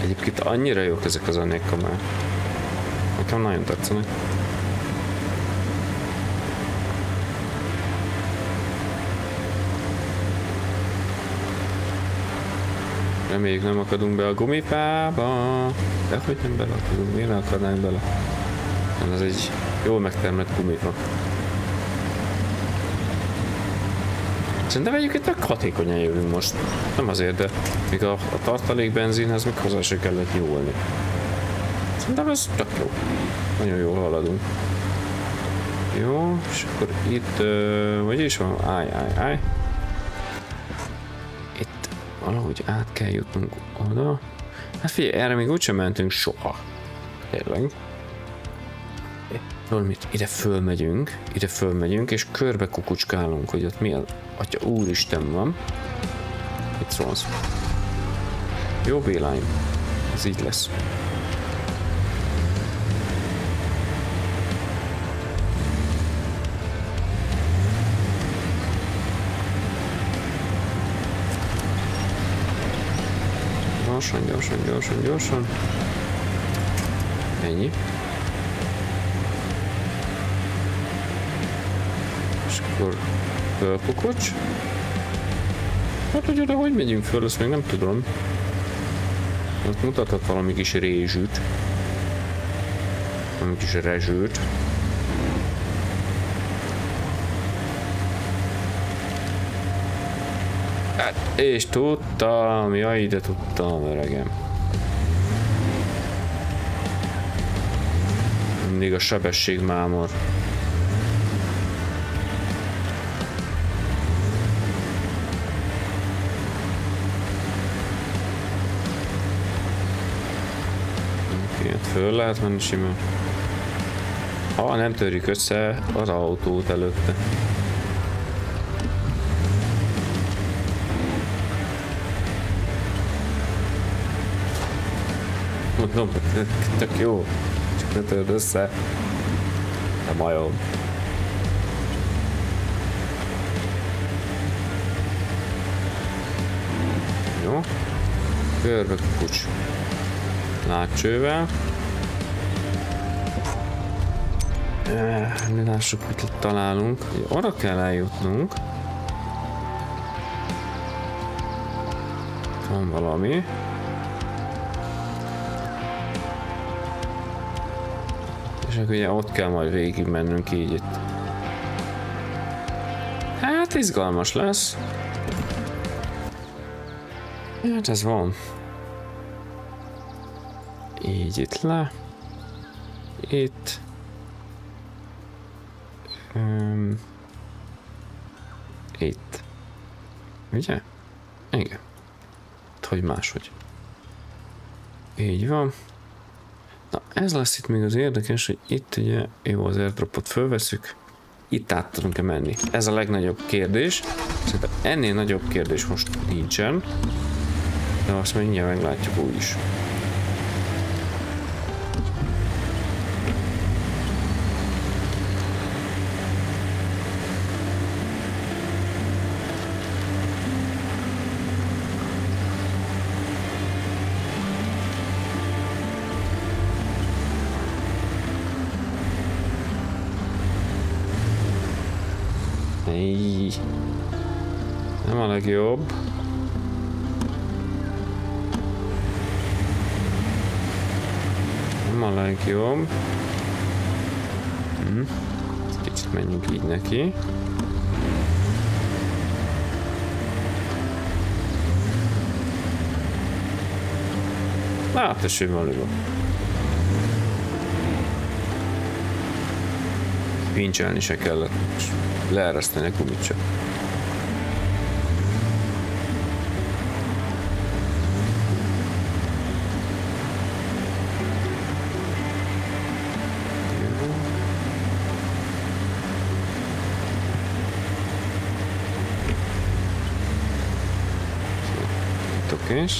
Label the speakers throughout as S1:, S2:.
S1: Egyébként annyira jók ezek az zenék már. Nekem nagyon tetszenek. Reméljük nem akadunk be a gumifába. Dehogy nem belakadunk, miért ne akadnánk bele? Ez egy jól megtermett gumifa. Szerintem egyébként tök hatékonyan jövünk most. Nem azért, de még a tartalék benzinhez még hozzá se kellett nyúlni. Szerintem ez tök jó. Nagyon jól haladunk. Jó, és akkor itt... hogy is van? Állj. Itt valahogy át kell jutnunk oda. Hát figyelj, erre még úgysem mentünk soha. Tényleg. Mit? Ide fölmegyünk, és körbe kukucskálunk, hogy ott mi az Atya úristen van. Itt szólsz. Jó Bélány. Ez így lesz. Gyorsan. Ennyi. És akkor fölkukocs. Hát ugye, de hogy megyünk föl, azt még nem tudom. Ott mutathat valami kis rézsűt. Valami kis rezsőt. Hát, és tudtam, jaj, ide tudtam, öregem. Mindig a sebességmámor. Föl lehet menni simán. Ha nem törjük össze az autót előtte. Mondom, tök jó. Csak ne törd össze. A majom. Jó. Körbe kucs. Látcsővel. Lássuk, mit itt találunk. Arra kell eljutnunk. Van valami. És akkor ugye ott kell majd végig mennünk így itt. Hát izgalmas lesz. Hát ez van. Így itt le. Itt. Itt. Ugye? Igen. Hogy máshogy. Így van. Na ez lesz itt még az érdekes, hogy itt ugye jó az airdropot fölveszük. Itt át tudunk-e menni? Ez a legnagyobb kérdés. Szerintem ennél nagyobb kérdés most nincsen. De azt mindjárt meglátjuk úgy is. Nem a legjobb. Nem a legjobb. Kicsit menjünk így neki. Hát, tessék valóban. Pincselni se kellett. Leereszteni a gumit csak. Okés.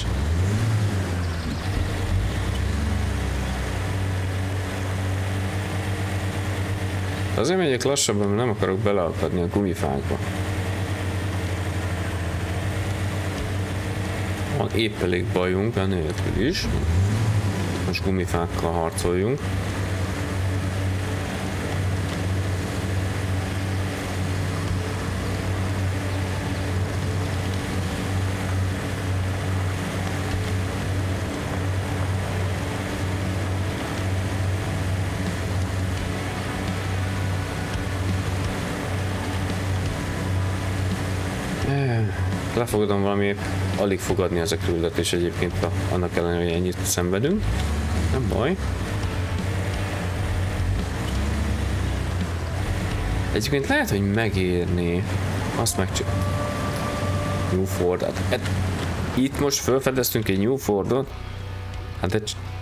S1: Azért megyek lassabban, mert nem akarok beleakadni a gumifákba. Van épp elég bajunk, enélkül is. Most gumifákkal harcoljunk. Lefogadom valami, alig fogadni ez a küldetés egyébként, annak ellenére, hogy ennyit szenvedünk. Nem baj. Egyébként lehet, hogy megérni azt megcsinálni. New Ford. Hát, itt most felfedeztünk egy New Fordot. Hát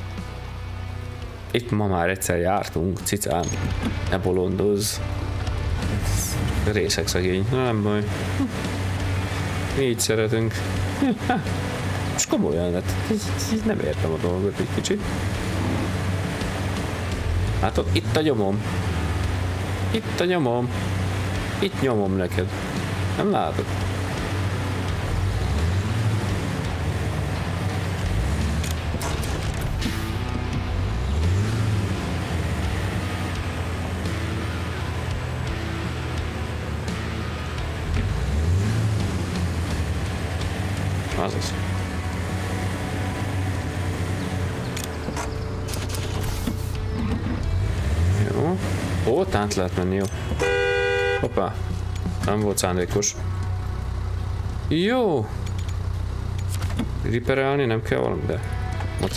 S1: itt ma már egyszer jártunk, cicám. Ne bolondozz. Részeg szegény. Nem baj. Mi így szeretünk. Most komolyan lett. Nem értem a dolgot egy kicsit. Látod, itt a nyomom. Itt a nyomom. Itt nyomom neked. Nem látod? Azaz. Jó. Ott át lehet menni, jó. Hoppá. Nem volt szándékos. Jó. Riperelni nem kell valami, de... Moci.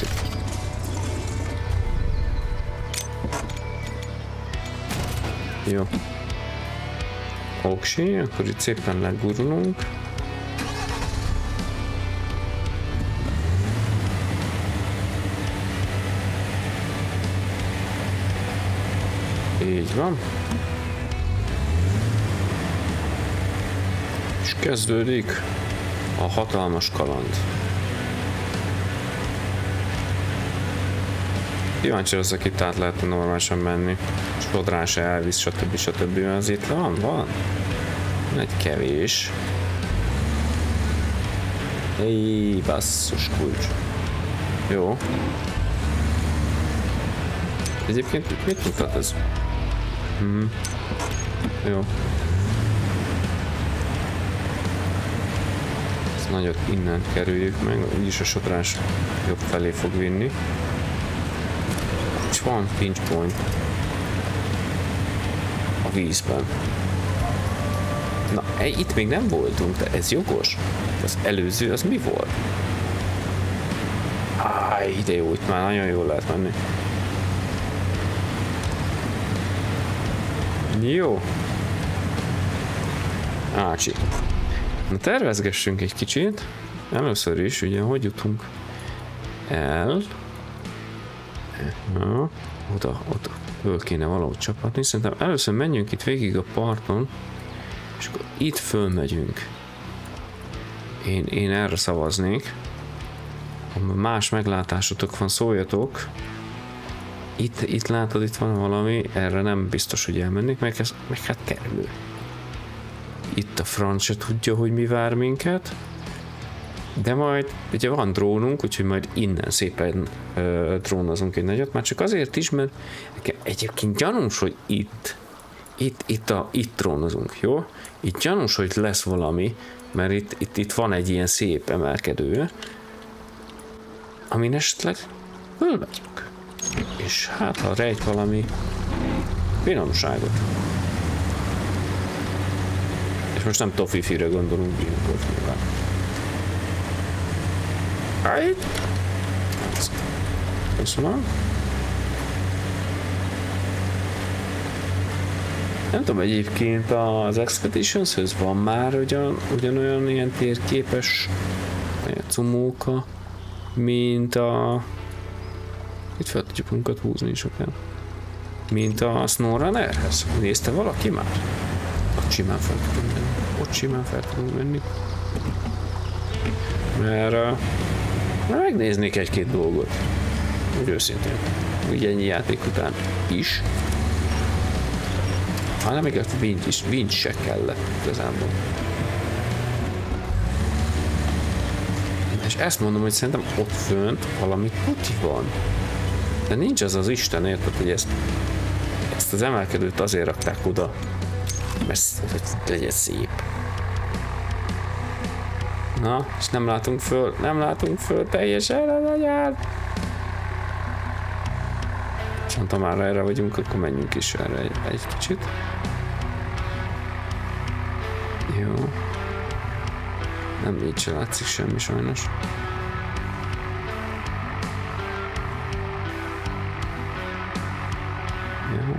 S1: Jó. Oksi, akkor itt szépen legurulunk. Így van. És kezdődik a hatalmas kaland. Kíváncsi leszek, itt át lehet normálisan menni. Sodrán se elvisz, stb. Az itt van? Egy kevés. Éj, basszus kulcs. Jó. Egyébként mit mutat ez? Jó. Ezt nagyot innen kerüljük meg, úgyis a sodrás jobb felé fog vinni. És van pinch point a vízben. Na, itt még nem voltunk, de ez jogos. Az előző, az mi volt? Ide jó, itt már nagyon jól lehet menni. Jó. Ácsi. Na tervezgessünk egy kicsit. Először is, ugye, hogy jutunk el? Na, oda föl kéne valahogy csapatni. Szerintem először menjünk itt végig a parton, és akkor itt fölmegyünk. Én erre szavaznék. Ha más meglátásotok van, szóljatok. Itt látod, itt van valami, erre nem biztos, hogy elmennék, meg hát kerül. Itt a franc se tudja, hogy mi vár minket. De majd, ugye van drónunk, úgyhogy majd innen szépen drónozunk egy nagyot, már csak azért is, mert egyébként gyanús, hogy itt drónozunk, jó? Itt gyanús, hogy lesz valami, mert itt van egy ilyen szép emelkedő, amin esetleg fölmegyünk. És hát, ha rejt valami finomságot. És most nem Toffifee-re gondolunk, ilyenkor nyilván. Köszönöm. Nem tudom, egyébként az Expeditions-höz van már ugyanolyan ilyen térképes cumóka, mint a... Itt fel tudjuk munkat húzni is akár. Mint a SnowRunnerhez. Nézte valaki már? Ott simán fel tudunk menni. Ott simán fel tudunk menni. Mert megnéznék egy-két dolgot. Úgy őszintén. Úgy ennyi játék után is. Hanem még a vincs se kellett igazából. És ezt mondom, hogy szerintem ott fönt valami tuti van. De nincs az az Isten, érted, hogy ezt az emelkedőt azért rakták oda, mert legyen szép. Na, és nem látunk föl teljesen az agyán. Viszont ha már erre vagyunk, akkor menjünk is erre egy kicsit. Jó. Nem így se látszik semmi sajnos. Jó.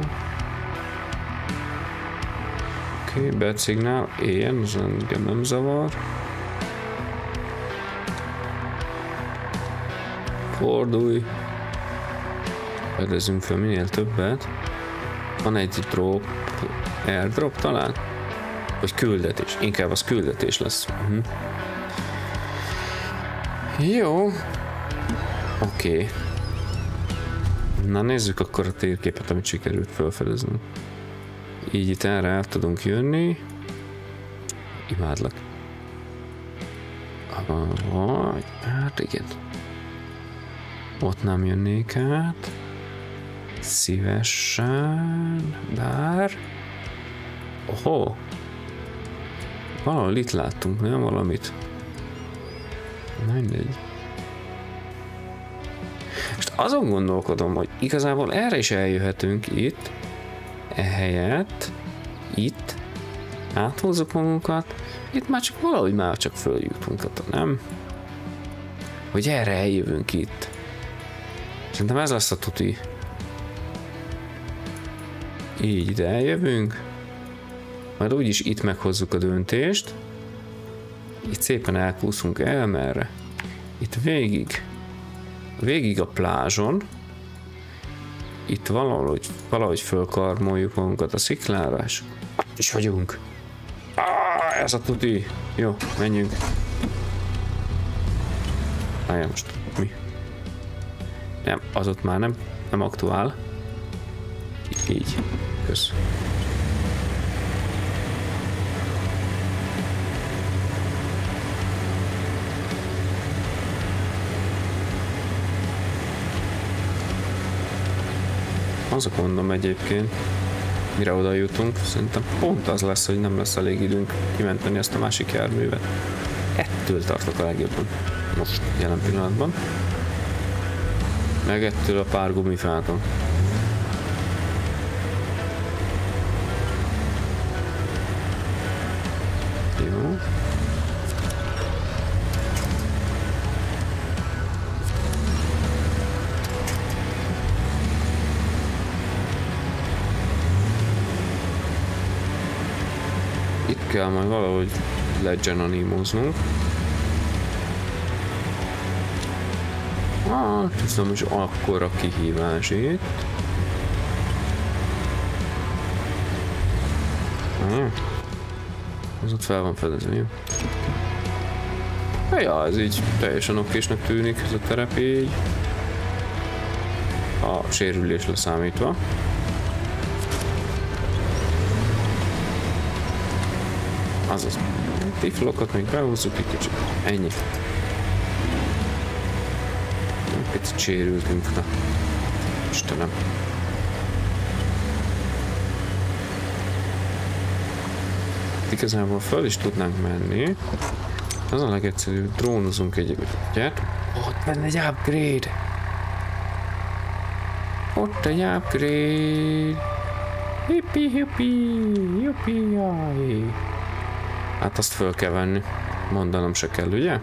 S1: Oké, bad signal, éljen, az engem nem zavar. Fordulj. Fedezünk fel minél többet. Van egy drop, airdrop talán? Vagy küldetés, inkább az küldetés lesz. Jó. Oké. Na nézzük akkor a térképet, amit sikerült felfedeznünk. Így itt erre el tudunk jönni. Imádlak. Hát igen. Ott nem jönnék át. Szívesen, bár... Ohó! Valahol itt láttunk, nem valamit? Mindegy. És azon gondolkodom, hogy igazából erre is eljöhetünk itt, ehelyett, itt, áthozzuk magunkat, itt már csak valahogy már csak följutunk, nem? Hogy erre eljövünk itt. Szerintem ez lesz a tuti. Így ide eljövünk. Majd úgyis itt meghozzuk a döntést. Itt szépen elkúszunk el merre. Itt végig a plázson. Itt valahogy fölkarmoljuk magunkat a sziklára, és is vagyunk. Ez a tuti. Jó, menjünk. Várjál most. Mi? Nem, az ott már nem aktuál. Így. Kösz. Azok mondom egyébként, mire oda jutunk, szerintem pont az lesz, hogy nem lesz elég időnk kimenteni ezt a másik járművet. Ettől tartok a legjobban. Most, jelen pillanatban. Meg ettől a pár gumifától. Jó. Itt kell majd valahogy legyenanimoznunk. Ez nem is akkora kihívás itt. Ez ott fel van fedezve, jó? Ja, ez így teljesen okésnek tűnik, ez a terep így. A sérülés leszámítva. Azaz, tiflokat még behúzzuk egy kicsit. Ennyi. Picit sérültünk, na. Istenem. Igazából föl is tudnánk menni. Az a legegyszerűbb, drónozunk egyébként. Ott benne egy upgrade. Ott egy upgrade. Hippi, hippi, hippi, jaj. Hát azt föl kell venni. Mondanom se kell, ugye?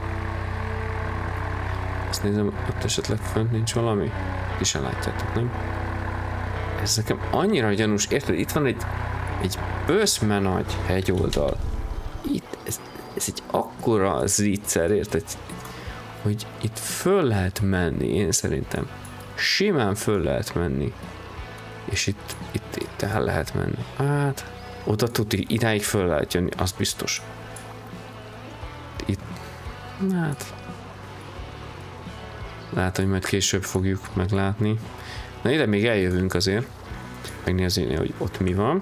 S1: Azt nézem, ott esetleg fönt nincs valami. Ti se látjátok, nem? Ez nekem annyira gyanús, érted? Itt van egy böszme nagy hegyoldal. Itt, ez egy akkora zicser, érted? Hogy itt föl lehet menni, én szerintem. Simán föl lehet menni. És itt el lehet menni. Hát, oda tuti, idáig föl lehet jönni, az biztos. Itt, hát... Lehet, hogy majd később fogjuk meglátni. Na ide még eljövünk azért. Megnézni, hogy ott mi van.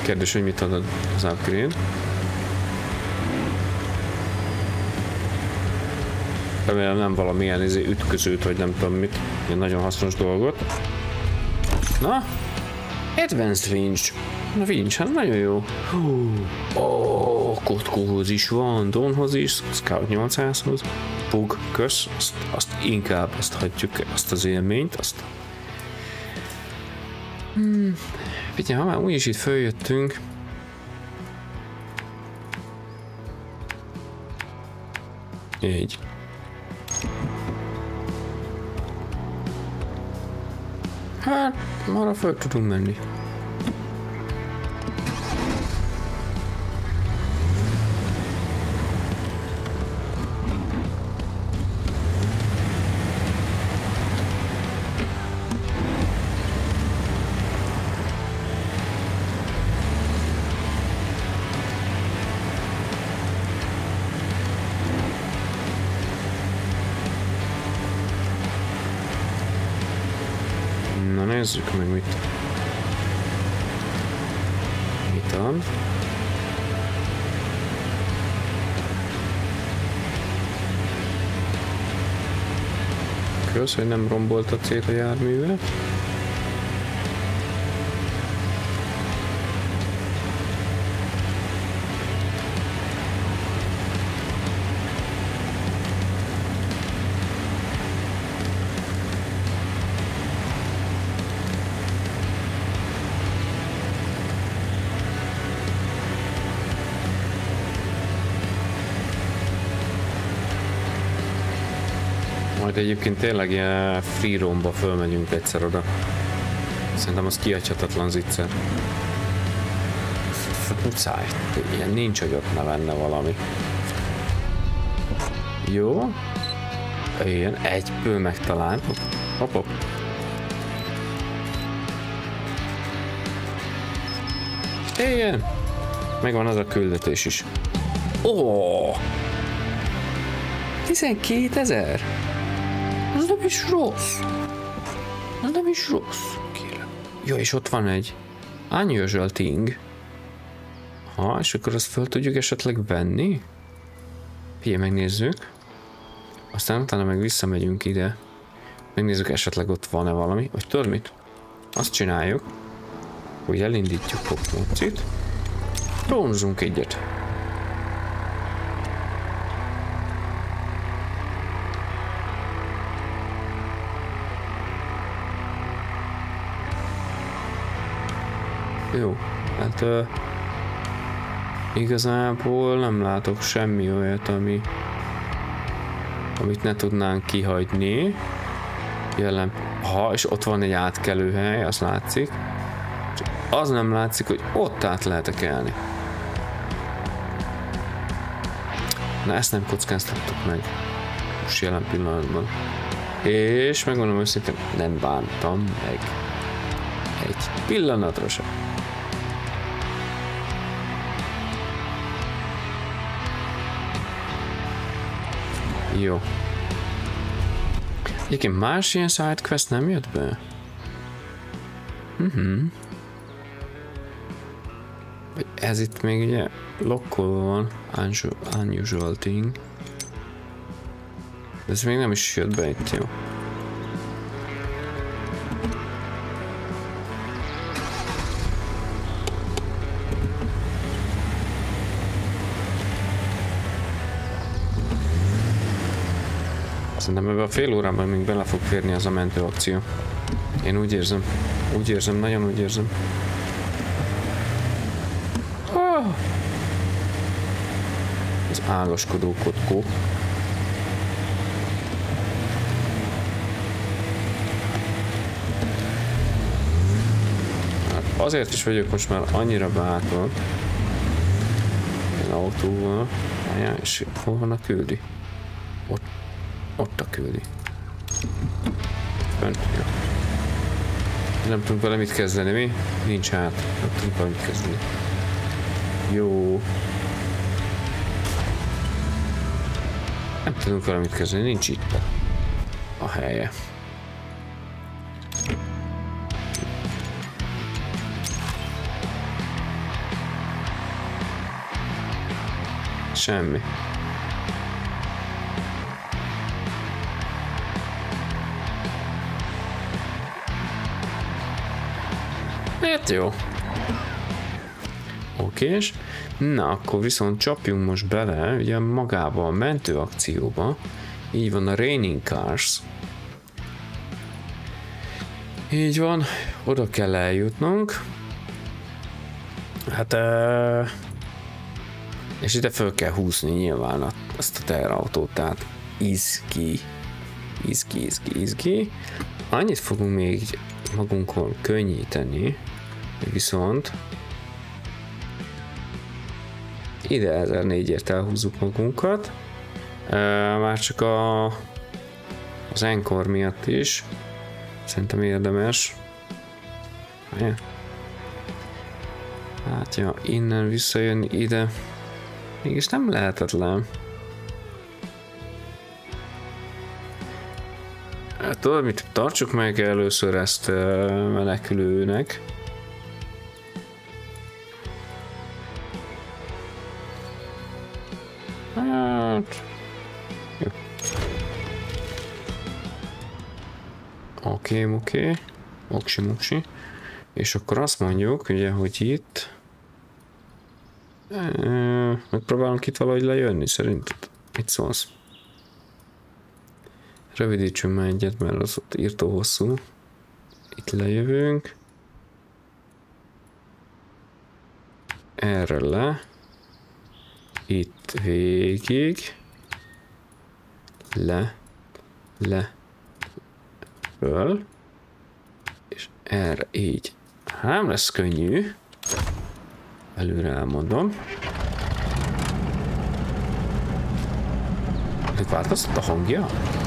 S1: Kérdés, hogy mit ad az upgrade. Remélem nem valamilyen ütközőt, vagy nem tudom mit. Ilyen nagyon hasznos dolgot. Na? Advanced Winch. Na Winch, hát nagyon jó. Kotkóhoz is van, Donhoz is, Scout 800-hoz. Pug, kösz, azt inkább azt hagyjuk, azt az élményt, azt. Figyelj, ha már úgyis itt följöttünk. Így. Hát, arra föl tudunk menni. Nézzük meg mit ad. Kösz, hogy nem rombolta szét a járművet. Majd egyébként tényleg ilyen free roamba fölmegyünk egyszer oda. Szerintem az kihagyhatatlan zicser. Muszáj. Ilyen nincs, hogy ott ne lenne valami. Jó. Ilyen egyből megtalált. Hopp, hopp. Igen. Megvan az a küldetés is. Ó! 12 000? Az nem is rossz. Az nem is rossz. Kérem. Jó, és ott van egy unusual thing. Ha, és akkor azt föl tudjuk esetleg venni? Figyelj, megnézzük. Aztán utána meg visszamegyünk ide. Megnézzük, esetleg ott van-e valami. Vagy tudod mit? Azt csináljuk, hogy elindítjuk Popmocit. Drónozunk egyet. Jó, hát igazából nem látok semmi olyat, amit ne tudnánk kihagyni. És ott van egy átkelőhely, az látszik. Csak az nem látszik, hogy ott át lehet kelni. Na, ezt nem kockáztattuk meg. Most jelen pillanatban. És megmondom őszintén, nem bántam meg. Egy pillanatra sem. Jó. Egyébként más ilyen sidequest nem jött be? Ez itt még ugye lokkolva van. Unusual thing. De ez még nem is jött be itt, jó. Szerintem ebben a fél órában még bele fog férni az a mentő akció. Én úgy érzem. Úgy érzem, nagyon úgy érzem. Az ágaskodó kotkó. Hát azért is vagyok most már annyira bátor. Az autóval. És hol van a küldi? Ott a küldi. Fönt, jó. Nem tudunk vele mit kezdeni, mi? Nincs hát. Nem tudunk vele mit kezdeni. Jó. Nem tudunk vele mit kezdeni, nincs itt a helye. Semmi. Hát jó. Okés. Na, akkor viszont csapjunk most bele, ugye magába a mentőakcióba. Így van a Raining Cars. Így van, oda kell eljutnunk. Hát, és ide föl kell húzni nyilván ezt a teherautót, tehát izgi. Annyit fogunk még magunkon könnyíteni, viszont ide 1004-ért elhúzzuk magunkat. Már csak az Encore miatt is. Szerintem érdemes. Hát ja, innen visszajönni ide. Mégis nem lehetetlen. Hát tudod mit? Tartsuk meg először ezt menekülőnek. Hát... Jó. Oké. Moksi. És akkor azt mondjuk, ugye, hogy itt... megpróbálunk itt valahogy lejönni, szerinted? Mit szólsz? Rövidítsünk már egyet, mert az ott írtó hosszú. Itt lejövünk. Erre le. Itt végig. Föl. És erre így. Nem lesz könnyű. Előre elmondom. Itt változott a hangja?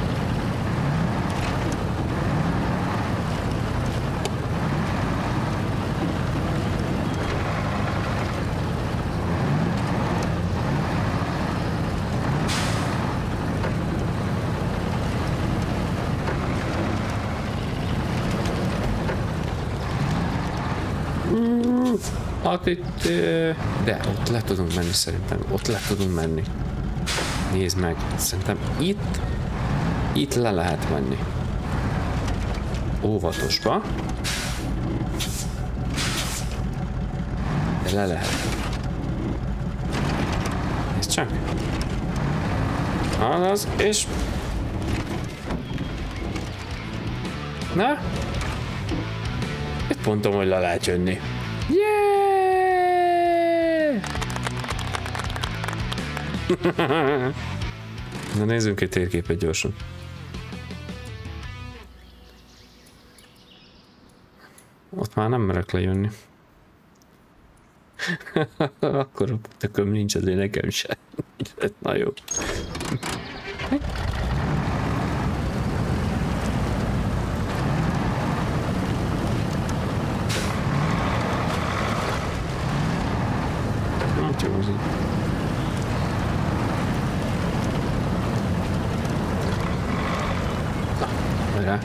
S1: Hát itt... De ott le tudunk menni szerintem. Ott le tudunk menni. Nézd meg. Szerintem itt le lehet menni. Óvatosba. De le lehet. Nézd csak. Azaz, és... Na? Itt mondtam, hogy le lehet jönni. Na nézzünk egy térképet gyorsan. Ott már nem merek lejönni. Akkor a tököm nincs, azért nekem sem. Na jó. Hát jó az így. Rá.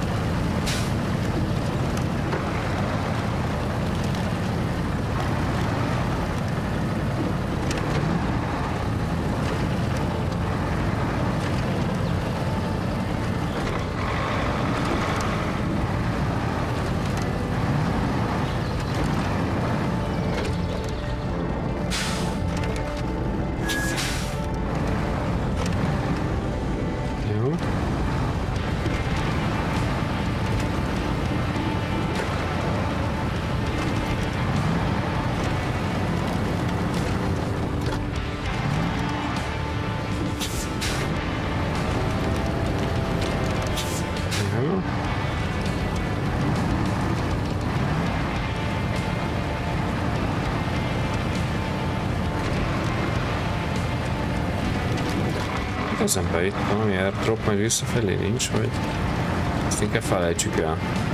S1: Az ember itt valami airdrop, majd visszafelé nincs, vagy ezt inkább felejtsük el.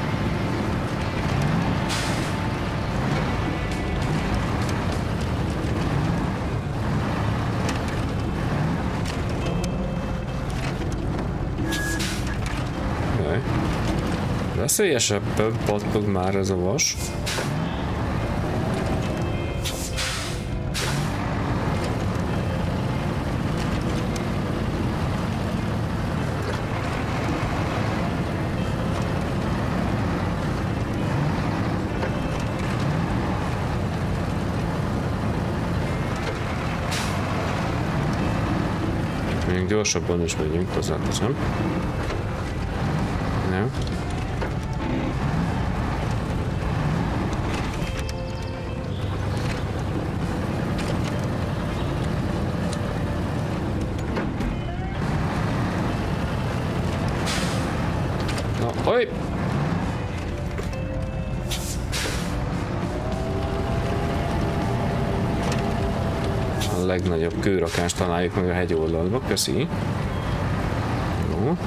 S1: Jaj. Veszélyesebben pattog már ez a vas. Még gyorsabban is megyünk, hozzáteszem. Nem. Na, oj! A legnagyobb kőrakást találjuk meg a hegyoldalba, köszi. Jó.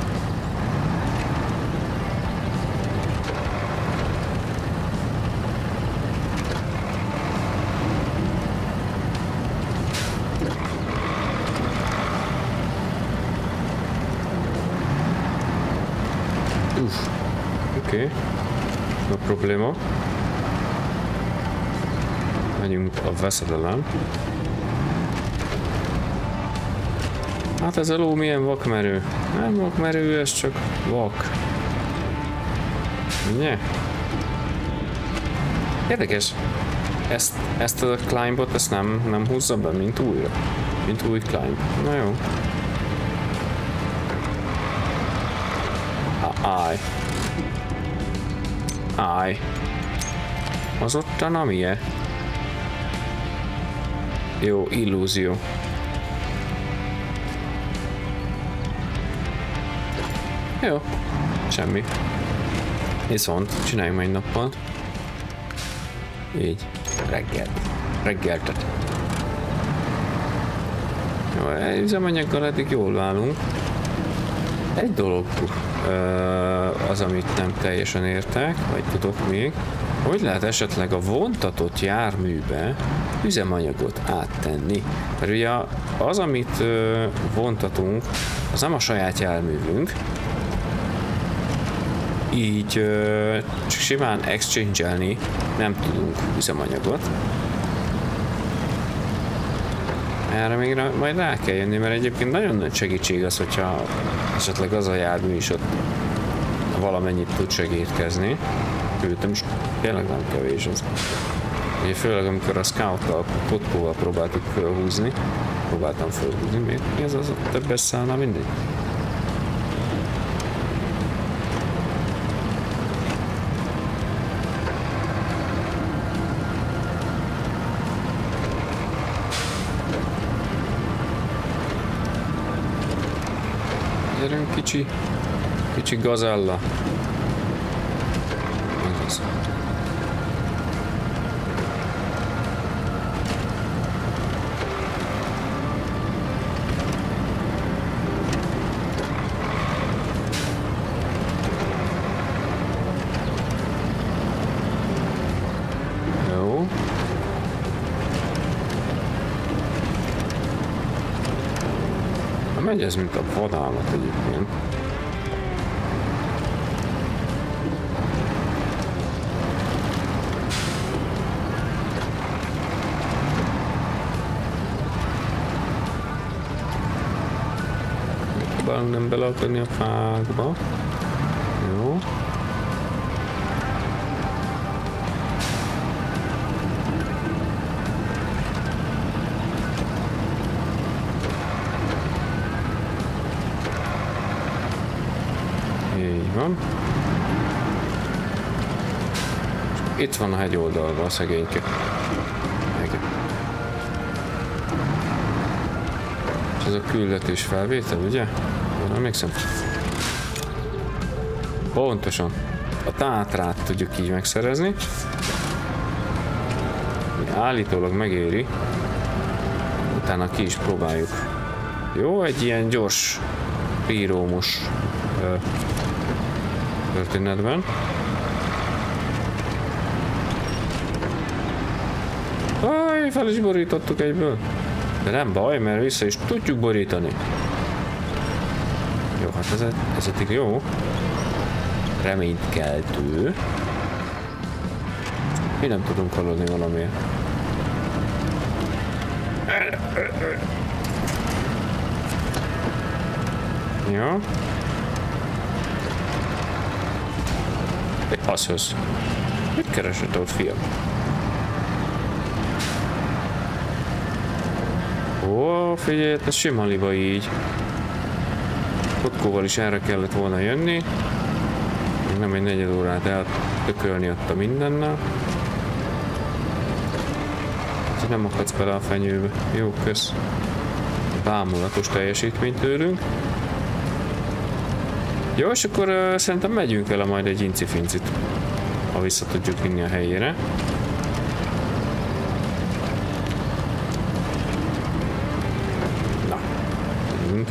S1: Oké. No probléma. Menjünk a veszedelem. Hát ez a ló milyen vakmerő. Nem vakmerő, ez csak vak. Ugye? Érdekes. Ezt a climbot, ezt nem húzza be, mint újra. Mint új climb. Na jó. Áj. Áj. Az ottan amilyen? Jó, illúzió. Jó, semmi. Viszont csináljunk meg egy nappal. Így. Reggeltet. Jó, üzemanyaggal eddig jól állunk. Egy dolog az, amit nem teljesen értek, vagy tudok még, hogy lehet esetleg a vontatott járműbe üzemanyagot áttenni. Mert ugye az, amit vontatunk, az nem a saját járművünk, így csak simán exchange-elni nem tudunk üzemanyagot. Erre még majd rá kell jönni, mert egyébként nagyon nagy segítség az, hogyha esetleg az a jármű is ott valamennyit tud segítkezni. Küldtem, és tényleg nem kevés az. Ugye főleg amikor a scout-tal, kotkóval próbáltam felhúzni, miért? Mi ez az a többes szállna, mindegy. Gyerünk kicsi gazella. Ez. Jó. Megy ez, mint a vadállat egyébként. Próbálunk nem beleakadni a fákba. Jó. Van. Itt van a hegyoldalban a szegényke. És ez a küldetés felvétel, ugye? Nem emlékszem. Pontosan. A tátrát tudjuk így megszerezni. Állítólag megéri. Utána ki is próbáljuk. Jó, egy ilyen gyors prírómus történetben. Aj, fel is borítottuk egyből. De nem baj, mert vissza is tudjuk borítani. Jó, hát ez eddig jó. Reményt keltő. Mi nem tudunk haladni valamiért. Jó. Azhoz. Mit keresett ott, fiam? Ó, figyelj, ez sima liba így. Kotkóval is erre kellett volna jönni. Nem egy negyed órát eltökölni ott a mindennel. Úgyhogy nem akadsz bele a fenyőbe. Jó, kösz. Bámulatos teljesítményt tőlünk. Jó, és akkor szerintem megyünk vele majd egy incifincit, ha vissza tudjuk vinni a helyére. Na, menjünk.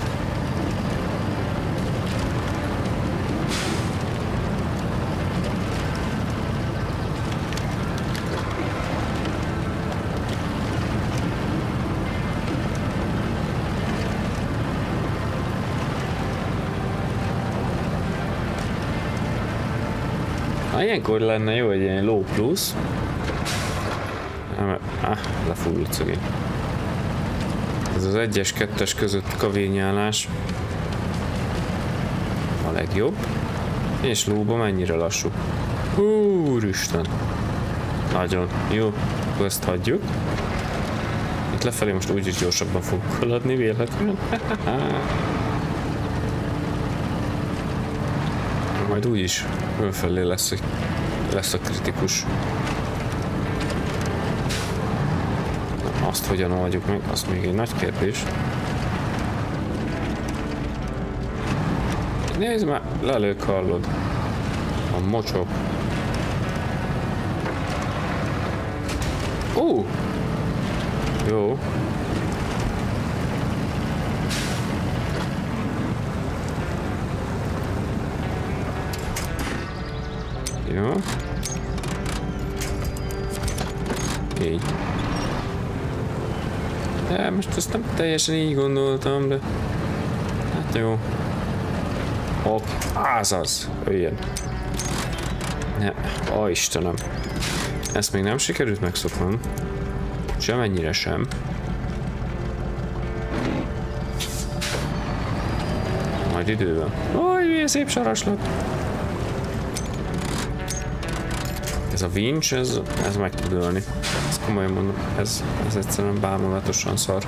S1: Ilyenkor lenne jó egy ilyen low plusz. Lefújult szegény. Ez az 1-es, 2-es között kavényálás a legjobb. És lóba mennyire lassú. Úristen. Nagyon jó. Akkor ezt hagyjuk. Itt lefelé most úgyis gyorsabban fogok haladni véletlenül. Majd úgyis fölfelé lesz a kritikus. Azt hogyan oldjuk meg, azt még egy nagy kérdés. Nézd már, lelők, hallod. A mocsok. Jó. Jó. Így. De most ezt nem teljesen így gondoltam, de... Hát jó. Hopp, azaz, jöjjön. Ne, Istenem. Ezt még nem sikerült megszoknom. Semennyire sem. Majd időben. Milyen szép saraslat. Ez a vincs, ez meg tud ölni. Ezt komolyan mondom, ez egyszerűen bámulatosan szar.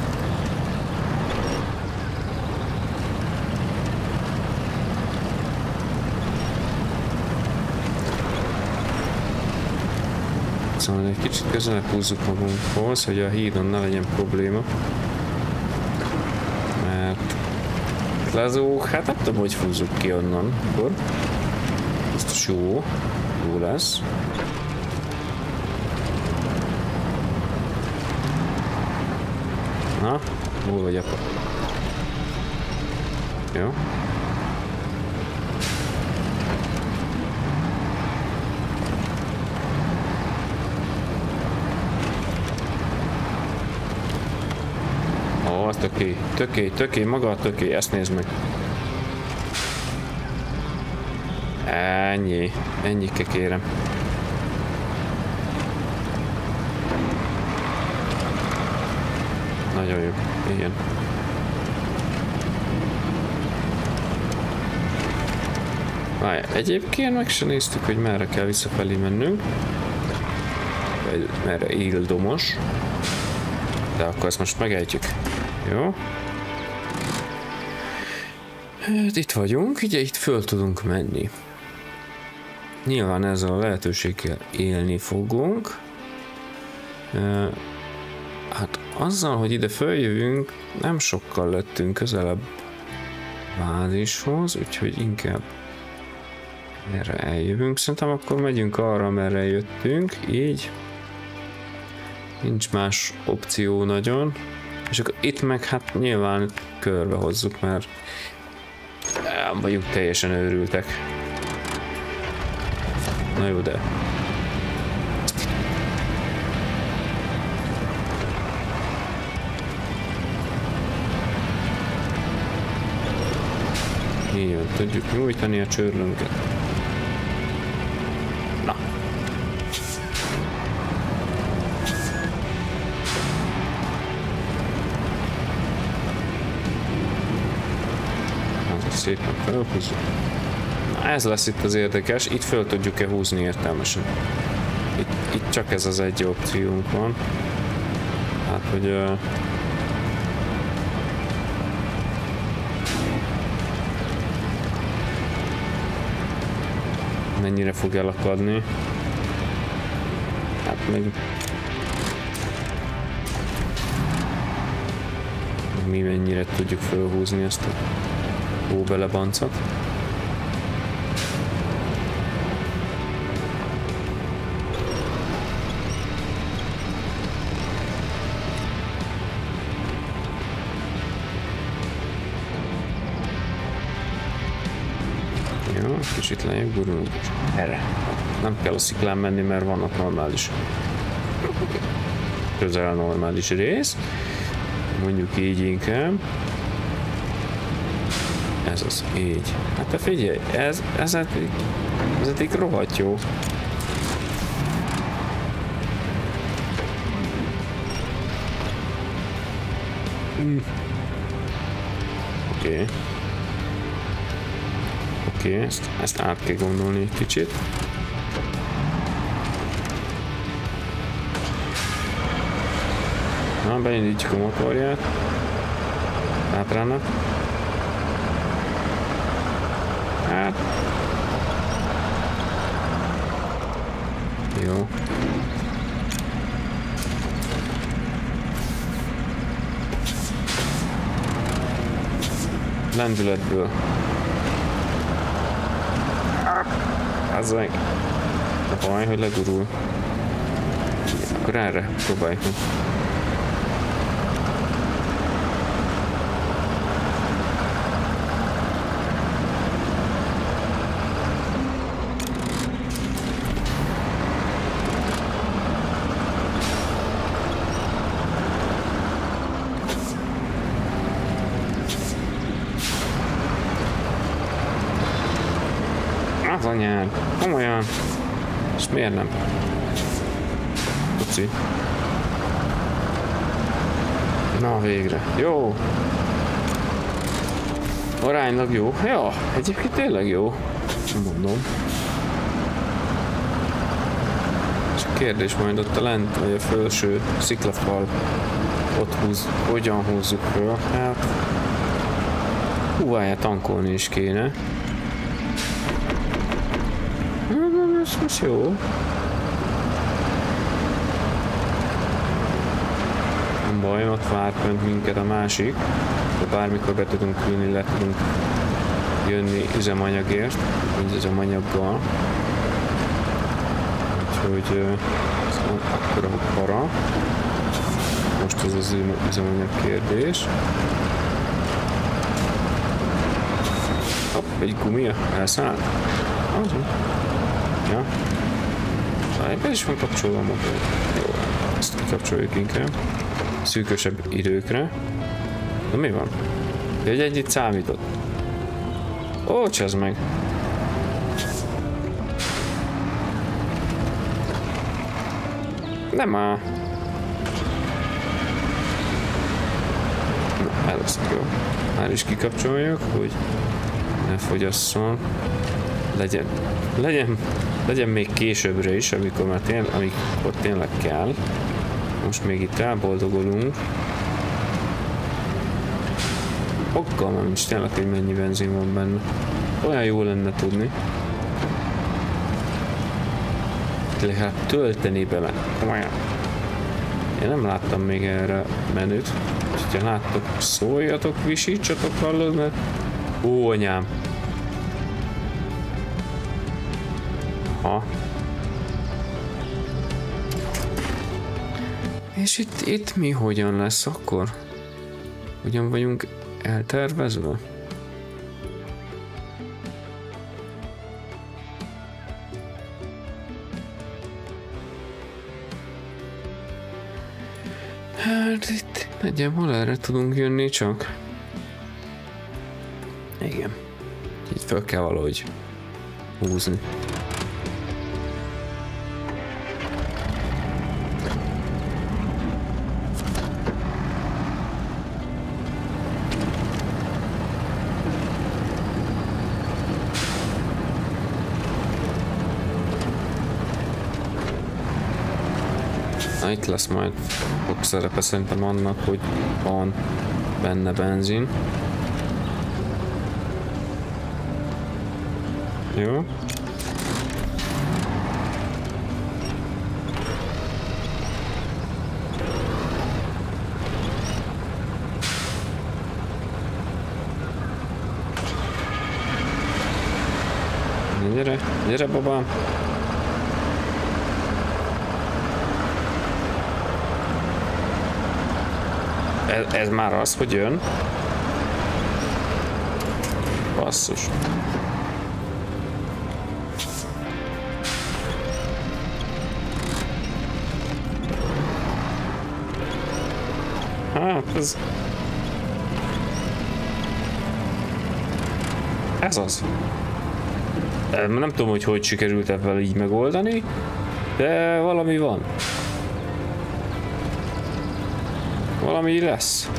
S1: Szóval egy kicsit közelebb húzzuk magunkhoz, hogy a hídon ne legyen probléma. Mert lezók, hát nem tudom, hogy húzzuk ki onnan. Akkor biztos jó lesz. Na, hol vagy apa? Jó. Ó, töké, maga a töké, ezt nézd meg. Ennyi kérem. Nagyon jó, igen. Várj, egyébként meg se néztük, hogy merre kell visszafelé mennünk. Merre Ildomos. De akkor ezt most megejtjük. Jó. Hát itt vagyunk, ugye itt föl tudunk menni. Nyilván ezzel a lehetőséggel élni fogunk. Hát azzal, hogy ide följövünk, nem sokkal lettünk közelebb bázishoz, úgyhogy inkább erre eljövünk. Szerintem akkor megyünk arra, merre jöttünk, így. Nincs más opció nagyon. És akkor itt meg hát nyilván körbe hozzuk, mert nem vagyunk teljesen őrültek. Na jó, de... Így van, tudjuk nyújtani a csőrlünket. Na. Szépen felhúzzuk. Na, ez lesz itt az érdekes, itt föl tudjuk-e húzni értelmesen. Itt csak ez az egy opciónk van. Hát, hogy mennyire fog elakadni. Hát még mi mennyire tudjuk felhúzni ezt a hóbelebancot. Jó, kicsit lejjebb gurulunk. Erre. Nem kell a sziklán menni, mert vannak normális, közel normális rész. Mondjuk így inkább. Ez az, így. Hát te figyelj, ez eddig rohadt jó. Oké. Oké, ezt át kell gondolni egy kicsit. Na, beindítjuk a motorját. Hátrának. Hát. Jó. Lendületből. Az meg. A baj, hogy legurul. Akkor erre próbáljuk meg. Az anyád, komolyan. És miért nem? Puci. Na végre. Jó. Aránylag jó. Ja, egyébként tényleg jó. Mondom. Csak kérdés majd ott a lent, vagy a felső sziklafal ott hogyan húzzuk föl. Hát húváját tankolni is kéne. Ez jó. Nem baj, ott vár fönt minket a másik. De bármikor be tudunk ülni, le tudunk jönni üzemanyagért, vagy üzemanyaggal. Úgyhogy akkor a para. Most ez az üzemanyag kérdés. Hopp, egy gumia elszállt. Ja. Be is van kapcsolva a motor. Jó, ezt kikapcsoljuk inkább. Szűkösebb időkre. De mi van? Hogy ennyit számított. Ó, csezd meg! Nem áll. Na, ez jó. Már is kikapcsoljuk, hogy ne fogyasszon. Legyen még későbbre is, amikor tényleg kell. Most még itt elboldogulunk. Fogalmam nincs tényleg, hogy mennyi benzin van benne. Olyan jó lenne tudni. Legalább tölteni bele. Komolyan. Én nem láttam még erre menüt. Ha láttok, szóljatok, visítsatok, hallod, mert... Ó, anyám. Ha. És itt mi hogyan lesz akkor? Hogyan vagyunk eltervezve? Hát itt nagyjából erre tudunk jönni csak. Igen. Itt fel kell valahogy húzni. Itt lesz majd ott szerepe szerintem annak, hogy van benne benzin. Jó. gyere, gyere babám. Ez már az, hogy jön. Basszus. Hát ez... Ez az. Nem tudom, hogy sikerült ebben így megoldani, de valami van. Valami lesz.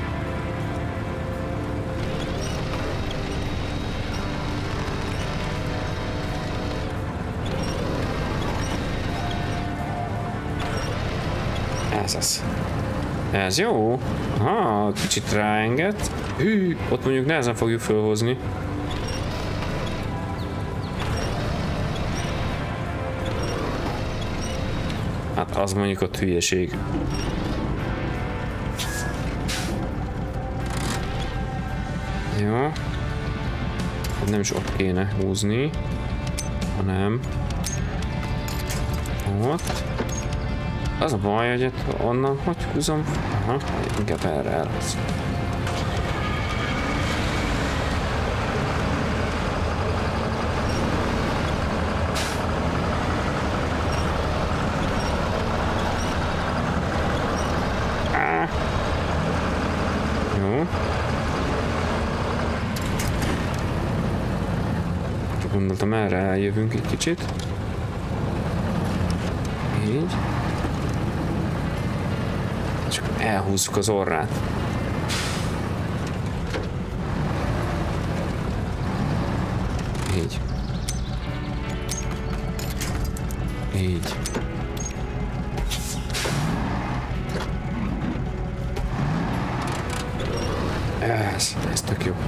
S1: Ez az. Ez jó. Aha, kicsit ráenged. Hű, ott mondjuk nehezen fogjuk felhozni. Hát az mondjuk ott hülyeség. Jó. Nem is ott kéne húzni, hanem ott. Az a baj, hogy onnan hogy húzom? Aha, inkább erre elhoz. Jó. Gondoltam, erre eljövünk egy kicsit. Így. Csak elhúzzuk az orrát. Így. Így. Ez tök jó.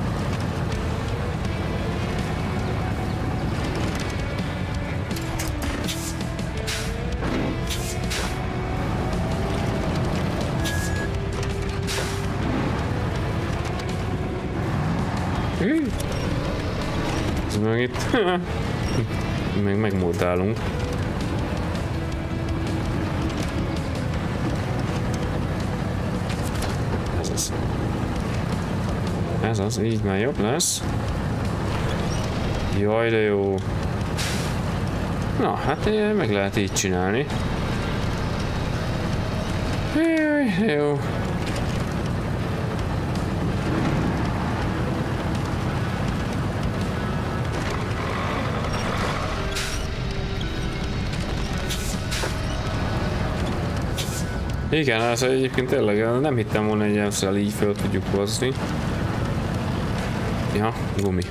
S1: Ez meg itt. Még megmordálunk. Ez az. Ez az, így már jobb lesz. Jaj, de jó. Na, hát meg lehet így csinálni. Jaj, jó. Igen, ez egyébként tényleg nem hittem volna, hogy ezzel így fel tudjuk hozni. Ja, gumi.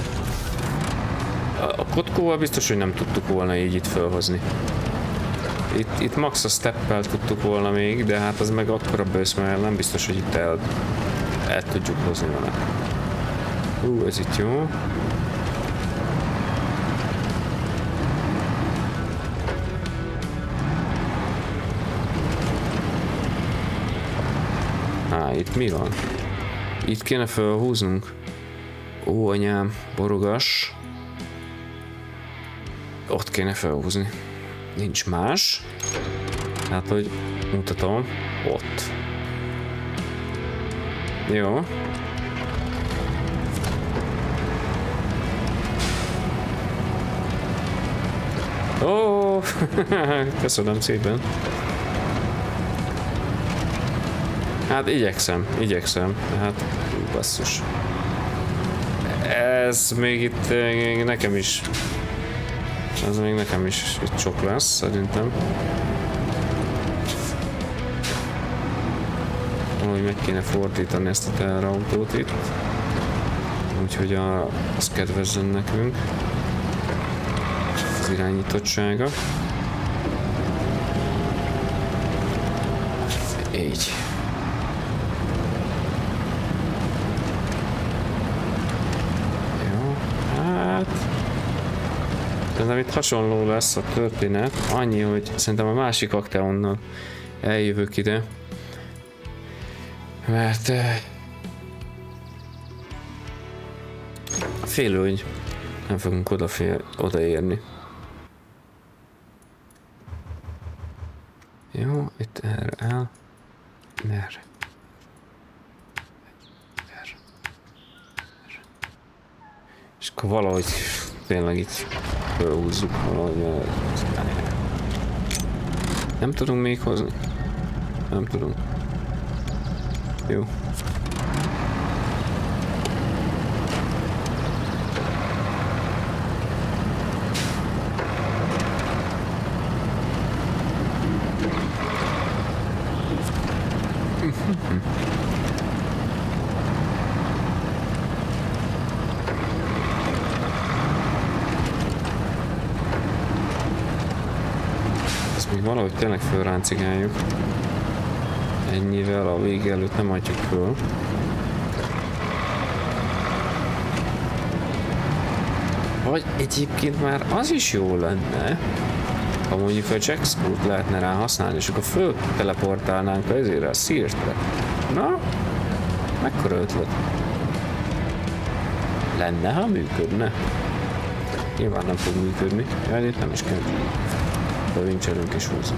S1: A kotkóval biztos, hogy nem tudtuk volna így itt felhozni. Itt max a steppel tudtuk volna még, de hát az meg akkora bősz, mert nem biztos, hogy itt el tudjuk hozni vele. Ez itt jó. Itt mi van? Itt kéne felhúznunk. Ó, anyám, borogas. Ott kéne felhúzni. Nincs más. Hát, hogy mutatom. Ott. Jó. Ó, köszönöm szépen. Hát igyekszem, hát basszus. Ez még itt nekem is, ez még nekem is itt sok lesz, szerintem. Valahogy meg kéne fordítani ezt a teherautót itt, úgyhogy az kedvezzen nekünk, az irányítottsága. Így. Szerintem itt hasonló lesz a történet, annyi, hogy szerintem a másik Acteonnal eljövök ide, mert félő, hogy Nem fogunk odaérni. Jó, itt erre el. Merre? Erre. És akkor valahogy tényleg itt fölhúzzuk valahogy. Nem tudunk még hozni? Nem tudunk. Jó. Ezt még valahogy tényleg fölráncigáljuk. Ennyivel a vége előtt nem hagyjuk föl. Vagy egyébként már az is jó lenne, ha mondjuk a Jackscoot lehetne rá használni, és akkor föl teleportálnánk ezért a Sears-re. Na, mekkora ötlet lenne, ha működne. Nyilván nem fog működni, de itt nem is kell. De vincserünk is húzzuk.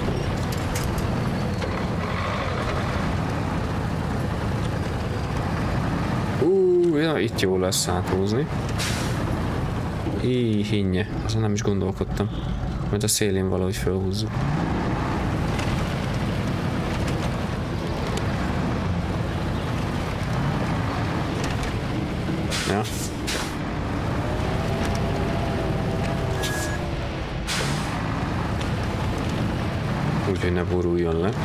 S1: Ja, itt jó lesz áthúzni. Hinnye, azon nem is gondolkodtam. Majd a szélén valahogy felhúzzuk. Ja. Úgyhogy ne boruljon le.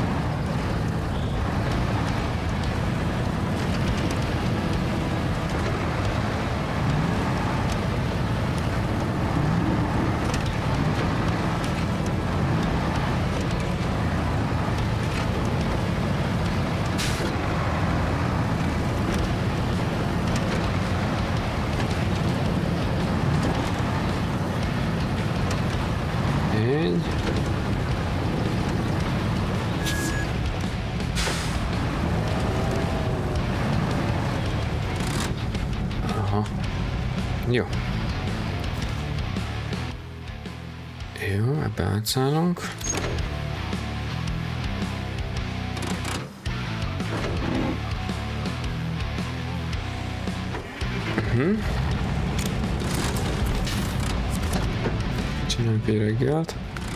S1: Jó. Jó, ebbe átszállunk. Csináljuk egy reggelt.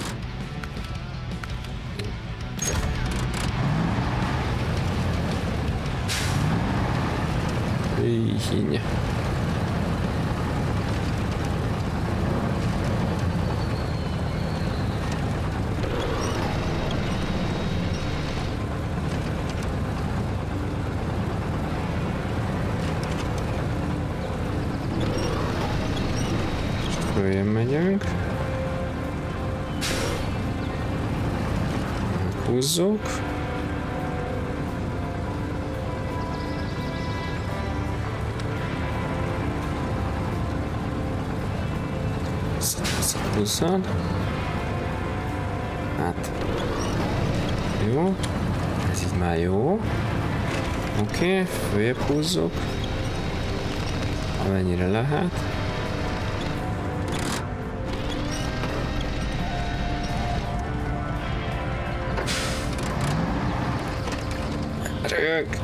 S1: Hinnye. Följön megyünk. Húzzuk. Húzzad. Hát. Jó. Ez így már jó. Oké, följebb húzzuk. Amennyire lehet. Erők.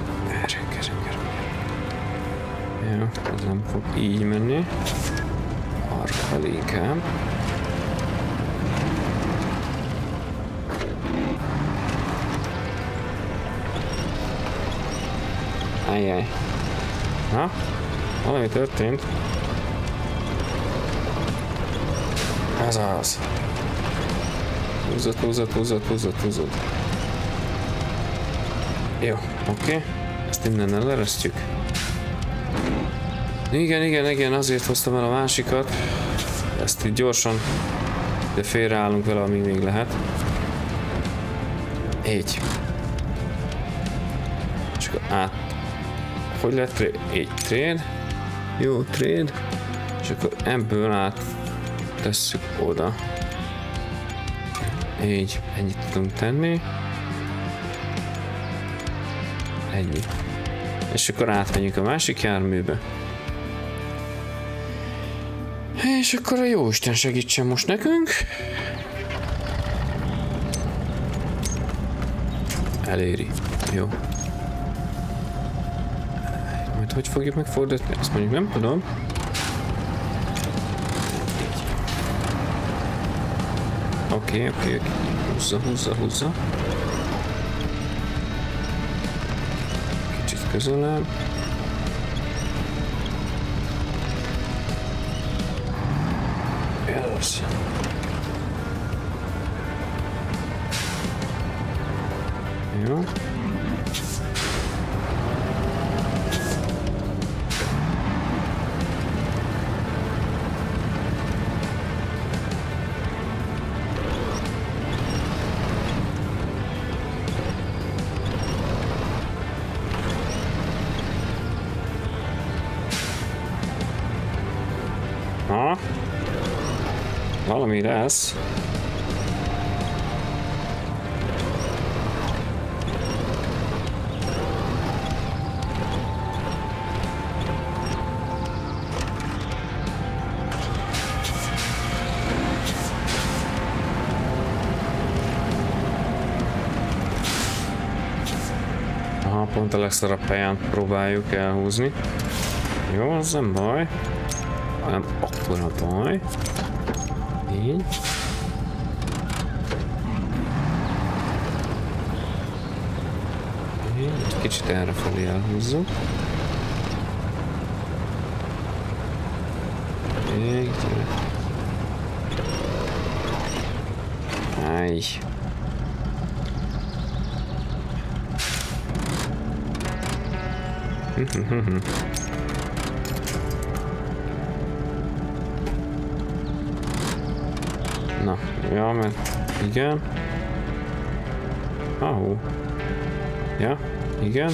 S1: Jó, ez nem fog így menni. Arra inkább. Ajjaj. Na? Valami történt. Ez az. Húzott. Jó, oké. Ezt innen eleresztjük. Igen, azért hoztam el a másikat. Ezt így gyorsan, de félreállunk vele, amíg még lehet. Így. És akkor át. Hogy lehet így trade? Jó, trade. És akkor ebből át tesszük oda. Így, ennyit tudunk tenni. Ennyi. És akkor átmegyünk a másik járműbe. És akkor a jóisten segítsen most nekünk. Eléri. Jó. Majd hogy fogjuk megfordítani? Ezt mondjuk nem tudom. Oké. Húzza. Kicsit közelebb. Ez. Jó. Ha? Valami lesz. Aha, pont a legszarabb helyen próbáljuk elhúzni. Jó, az nem baj. Nem akkora baj. Így. Egy kicsit errefelé elhúzzuk. Így. Áj. Na, ja, mert igen. Ja, igen.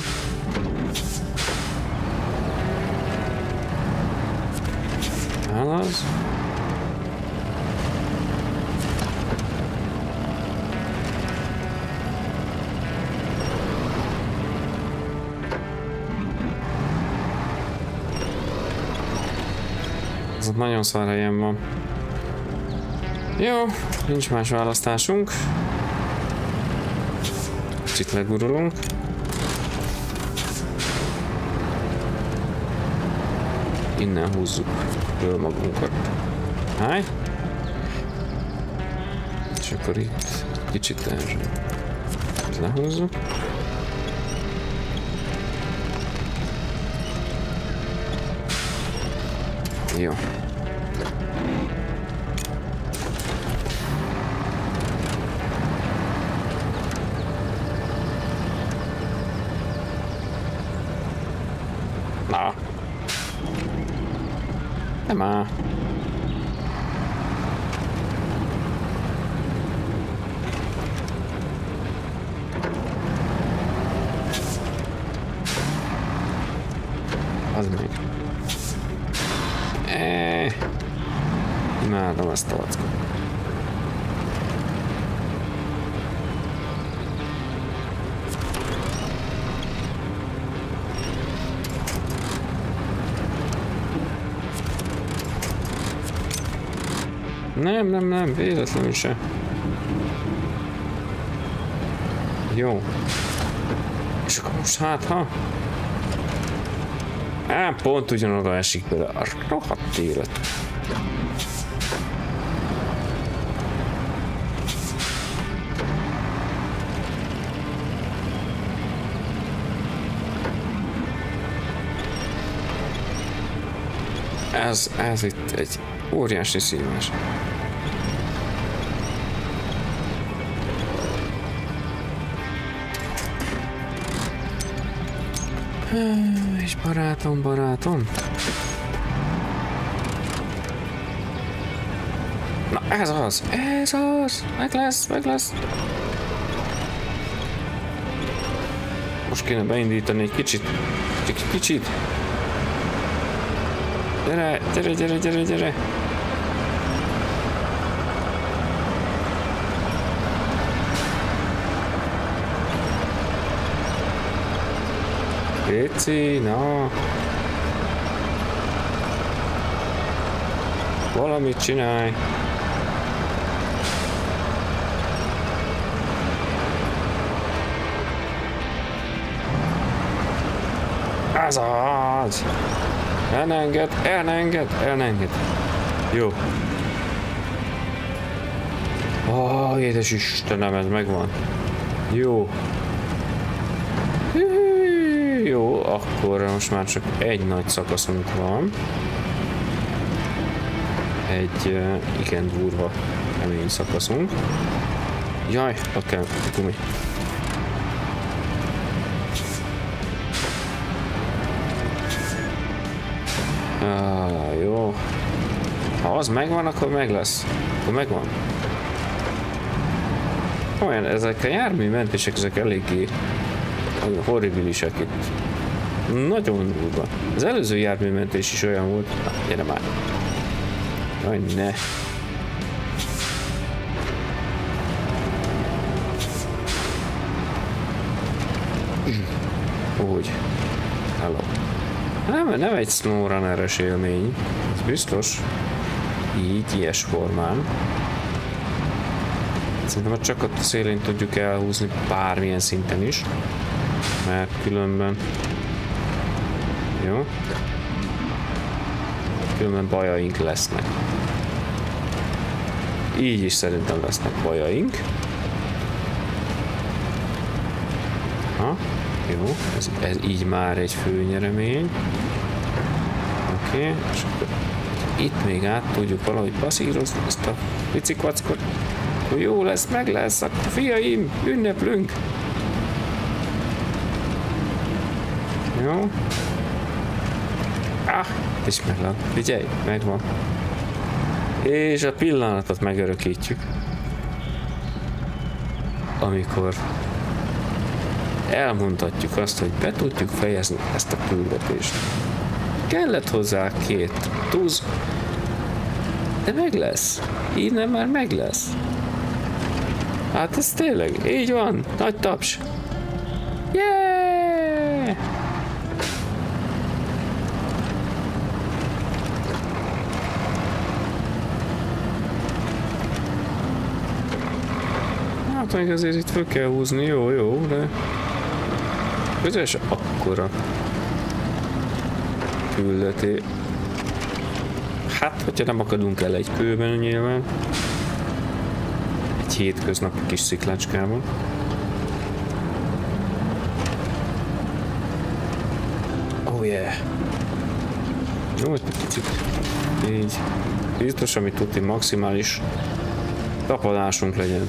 S1: Az. Ez ott nagyon szar helyen van. Jó, nincs más választásunk. Kicsit legurulunk. Innen húzzuk föl magunkat. Háj! És akkor itt kicsit erre. Lehúzzuk. Jó. Na. Nem áll. Az még. Imádom ezt a vackot. Nem, véletlenül se. Jó. És akkor most hát, ha? Pont ugyanoda esik bele. A rohadt élet. Ez itt egy óriási szívás. És barátom. Na ez az. Meg lesz. Most kéne beindítani egy kicsit. Gyere. Léci, na. Valamit csinálj. Ez az! Elenged. Jó. Ó, édes Istenem, ez megvan. Jó. Jó, akkor most már csak egy nagy szakaszunk van. Egy igen durva, kemény szakaszunk. Jaj, ott kell gumi. Jó. Ha az megvan, akkor meg lesz. Akkor megvan. Olyan, ezek a járműmentések, ezek eléggé horribilisek itt. Nagyon durva. Az előző járműmentés is olyan volt. Na, gyere már. Jaj, ne. Úgy. Hello. Nem egy SnowRunner-es élmény. Ez biztos. Így, ilyes formán. Szerintem csak ott a szélén tudjuk elhúzni bármilyen szinten is. Mert különben... Jó. Különben bajaink lesznek. Így is szerintem lesznek bajaink. Ha, jó, ez így már egy főnyeremény. Oké, és akkor itt még át tudjuk valahogy passzírozni ezt a picikvackot. Akkor jó lesz, meg lesz, akkor fiaim, ünneplünk! Jó. Ismerlek. Figyelj, megvan. És a pillanatot megörökítjük. Amikor elmondhatjuk azt, hogy be tudjuk fejezni ezt a küldetést. Kellett hozzá 2 tuz, de meg lesz. Innen már meg lesz. Hát ez tényleg, így van. Nagy taps. Yeah! Hát még azért itt fel kell húzni, jó, de közel se akkora küldeté. Hát, hogyha nem akadunk el egy kőben nyilván. Egy hétköznapi kis sziklácskában. Oh yeah! Jó, egy picit. Így. Biztos, amit tudni, maximális tapadásunk legyen.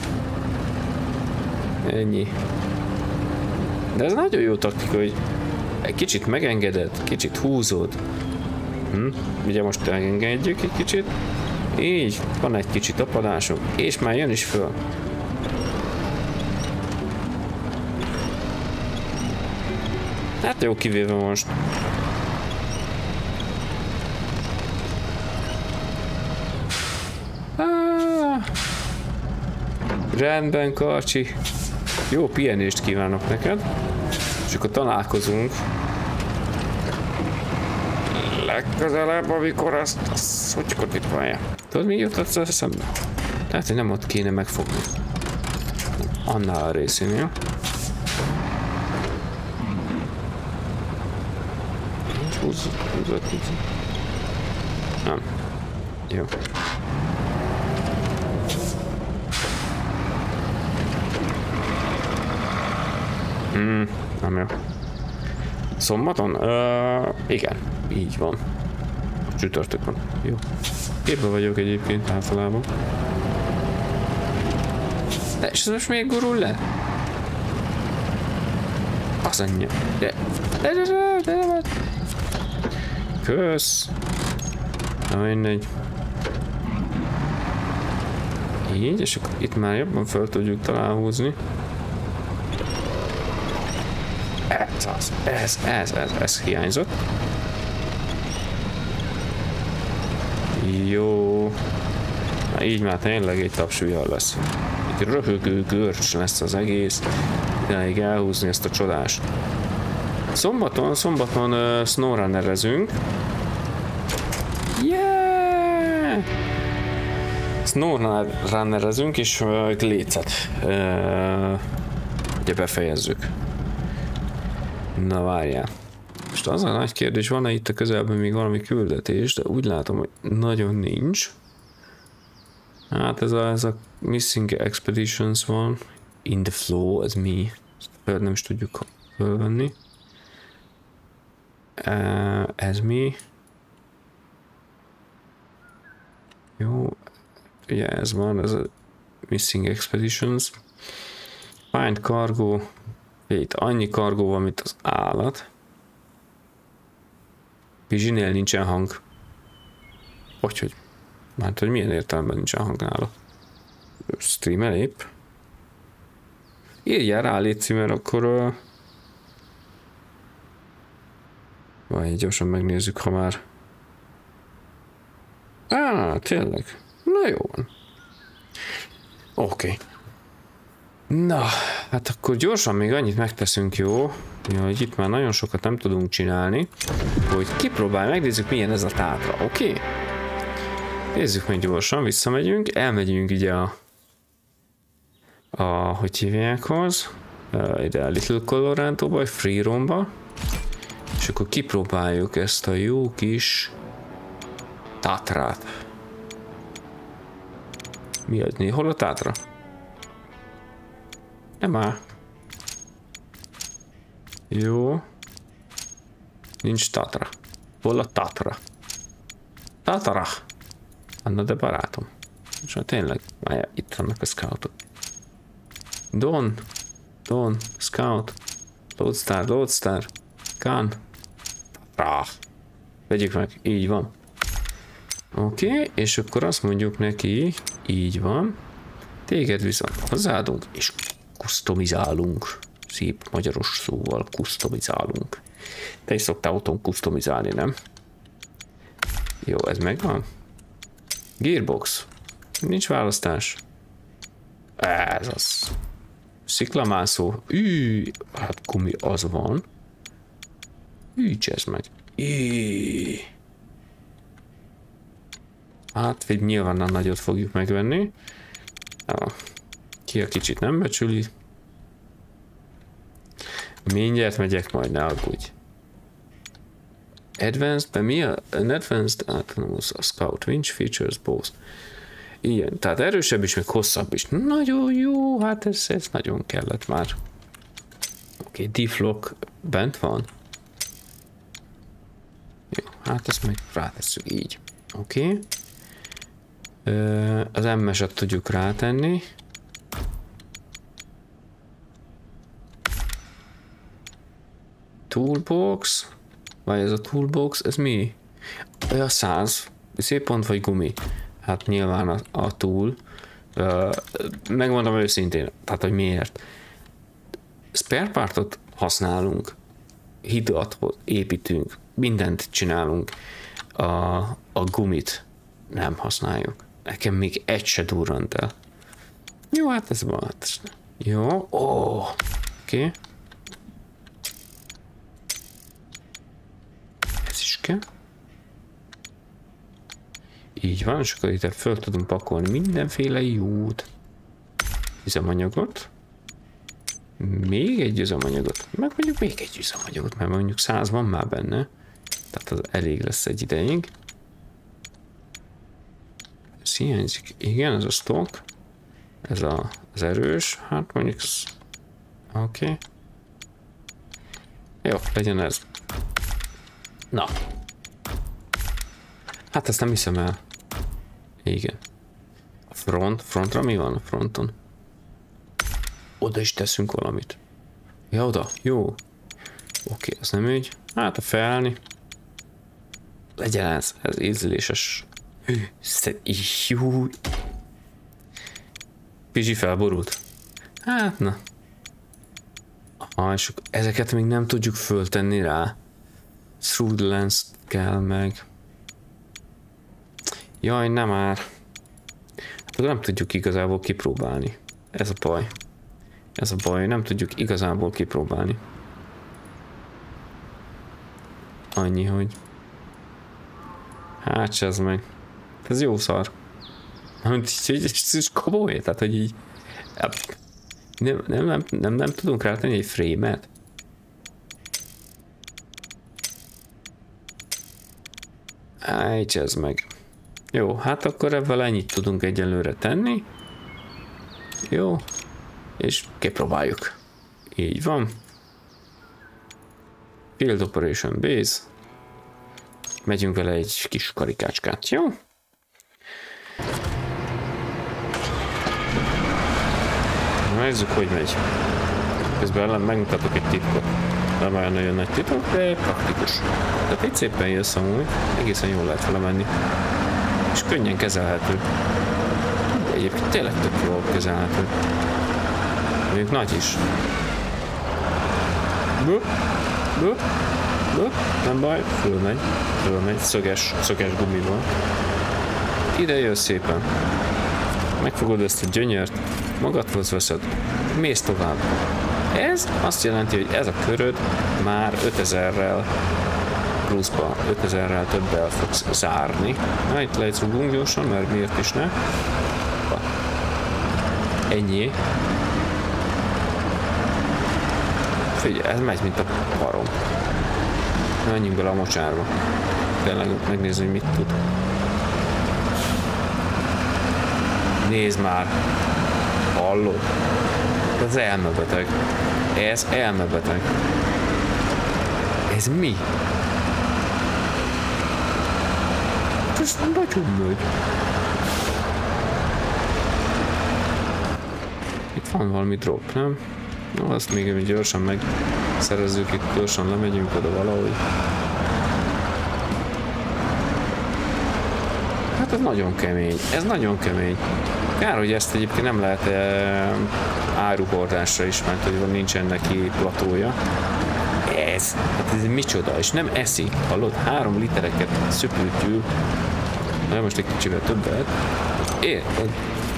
S1: Ennyi. De ez nagyon jó taktika, hogy egy kicsit megengeded, kicsit húzod. Ugye most engedjük egy kicsit. Így, van egy kicsit tapadásunk, és már jön is föl. Hát jó, kivéve most. Rendben, Karcsi. Jó pihenést kívánok neked. És akkor találkozunk legközelebb, amikor azt hogy kodítva. Tudod, mi jutott az eszembe? Tehát, hogy nem ott kéne megfogni. Annál a részénél. Húzzuk. Nem. Jó. Nem jó. Szombaton? Igen, így van. Csütörtök van. Jó. Képben vagyok egyébként általában. De és ez most még gurul le? Az anyja. De. Kösz. Na mindegy. Így, és akkor itt már jobban fel tudjuk talán húzni. Ez hiányzott. Jó. Na így már tényleg egy tapsvihar lesz. Egy röhögő görcs lesz az egész. Idáig elhúzni ezt a csodást. Szombaton SnowRunner-ezünk. Yeah! SnowRunnerezünk, és itt lécet ugye befejezzük. Na várjál. Most az a nagy kérdés, van-e itt a közelben még valami küldetés, de úgy látom, hogy nagyon nincs. Hát ez a Missing Expeditions van. In the Flow, ez mi? Ezt nem is tudjuk fölvenni. Ez mi? Jó, ugye ez van, ez a Missing Expeditions. Find Cargo. Itt annyi kargó van, mint az állat. Pizsinél nincsen hang. Hogy? Hát, hogy milyen értelemben nincsen hang nála? Streamel épp? Írjál rá, légy, mert akkor... Vagy gyorsan megnézzük, ha már... Tényleg. Na jó van. Oké. Na, hát akkor gyorsan még annyit megteszünk, jó? Hogy itt már nagyon sokat nem tudunk csinálni. Hogy kipróbálj, megnézzük milyen ez a tátra, oké? Nézzük meg gyorsan, visszamegyünk, elmegyünk ugye hogy hívják-hoz? Ide a Little Colorado-ba, vagy Free Roam-ba. És akkor kipróbáljuk ezt a jó kis tátrát. Mi az? Hol a tátra? Nem áll. Jó. Nincs tátra. Hol a tátra? Tátra! Anna, de barátom. És hát tényleg, már itt vannak a scoutok. Don, scout. Lodestar. Gun. Vegyük meg, így van. Oké, és akkor azt mondjuk neki, így van. Téged viszont hozzáadunk, és customizálunk. Szép magyaros szóval customizálunk. Te is szoktál otthon customizálni, nem? Jó, ez megvan. Gearbox. Nincs választás. Ez az. Sziklamászó. Hát gumi az van. Csezd meg. Hát, vagy nyilván a nagyot fogjuk megvenni. Ki a kicsit nem becsüli. Mindjárt megyek, majd ne aggódj. Advanced, de mi a Advanced Autonomous Scout Winch Features Both. Igen, tehát erősebb is, meg hosszabb is. Nagyon jó, hát ez nagyon kellett már. Oké, D-Flock bent van. Jó, hát ezt meg rátesszük így. Oké. Az MS-et tudjuk rátenni. Toolbox. Vagy ez a toolbox, ez mi? A 100. Szép pont vagy gumi. Hát nyilván a tool. Megmondom őszintén, tehát hogy miért. Spare partot használunk. Hidat építünk. Mindent csinálunk. A gumit nem használjuk. Nekem még egy se durrant el. Jó, hát ez van. Jó. Oké. Ez is kell. Így van, és akkor itt föl tudunk pakolni mindenféle jót. Üzemanyagot. Még egy üzemanyagot. Meg mondjuk még egy üzemanyagot, mert mondjuk 100 van már benne. Tehát az elég lesz egy ideig. Ez hiányzik. Igen, ez a stock. Ez az erős. Hát mondjuk... Oké. Jó, legyen ez. Na. Hát ezt nem hiszem el. Igen. A frontra mi van a fronton? Oda is teszünk valamit. Ja, oda. Jó. Oké, az nem ügy. Hát a felni. Legyen ez ízléses. Jó. Pizsi felborult. Hát na. És ezeket még nem tudjuk föltenni rá. Through the lens kell meg. Jaj, nem már. Hát nem tudjuk igazából kipróbálni. Ez a baj. Ez a baj, nem tudjuk igazából kipróbálni. Annyi, hogy... Hát ez meg. Ez jó szar. Ez komoly, tehát hogy így... Nem tudunk rátenni egy frame-et? Ejtsd meg. Jó, hát akkor ebből ennyit tudunk egyelőre tenni. Jó. És kipróbáljuk. Így van. Field Operation Base. Megyünk vele egy kis karikácskát, jó? Nézzük, hogy megy. Közben megmutatok egy titkot. Nem olyan nagyon nagy titok, de praktikus. Tehát itt szépen jössz amúgy, egészen jól lehet vele menni. És könnyen kezelhető. Egyébként tényleg tök jól kezelhető. Mondjuk nagy is. Nem baj, fölmegy, szöges gumival. Ide jössz szépen. Megfogod ezt a gyönyört, magadhoz veszed, mész tovább. Ez azt jelenti, hogy ez a köröd már 5000-rel pluszba, 5000-rel többel fogsz zárni. Na, itt lejtszugunk gyorsan, mert miért is ne. Ennyi. Figyelj, ez megy, mint a parom. Menjünk bele a mocsárba. Tényleg megnézni, hogy mit tud. Nézd már! Hallod? Ez elmebeteg. Ez elmebeteg. Ez mi? Ez nagyon megy. Itt van valami drop, nem? No, azt még gyorsan megszerezzük, itt gyorsan lemegyünk oda valahogy. Hát ez nagyon kemény, ez nagyon kemény. Kár, hogy ezt egyébként nem lehet áruhordásra is, mert hogy nincsen neki platója. Hát ez micsoda, és nem eszik, hallod? 3 litereket szöpültül. Na most egy kicsivel többet. Érted?